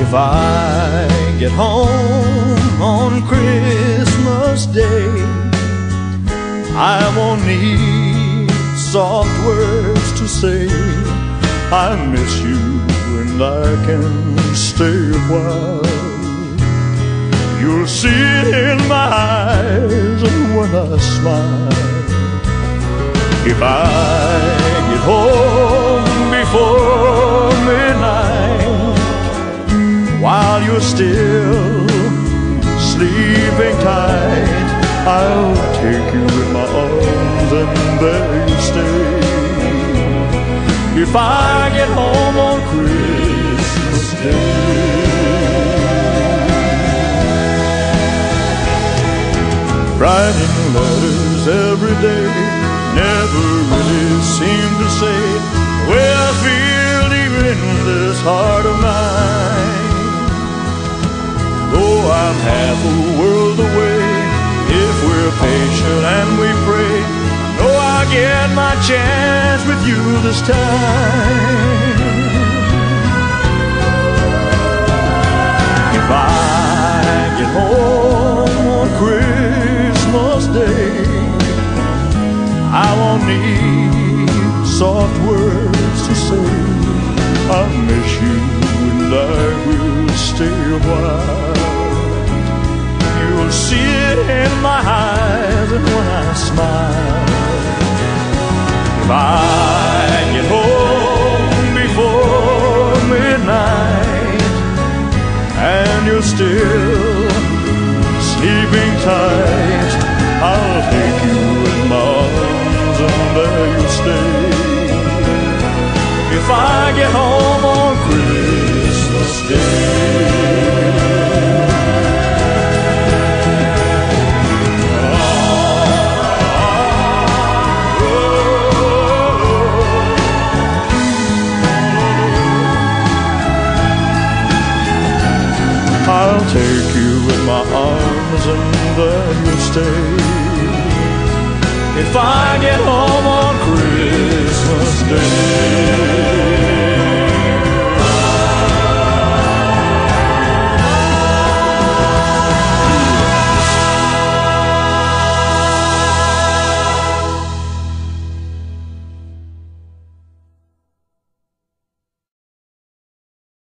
If I get home on Christmas Day, I won't need soft words to say I miss you and I can stay a while. You'll see it in my eyes when I smile. If I get home before midnight, while you're still sleeping tight, I'll take you in my arms and there you stay. If I get home on Christmas Day. Writing letters every day never really seem to say the way I feel deep in this heart of mine. Though I'm half a world away, if we're patient and we pray, know I'll get my chance with you this time. If I get home on Christmas Day, I won't need soft words to say I miss you and I will stay a while. You'll see it in my eyes and when I smile. If I get home before midnight and you're still sleeping tight, I'll take you in my arms and there you stay. If I get home on Christmas Day. I'll take you in my arms and there you'll stay. If I get home on Christmas Day.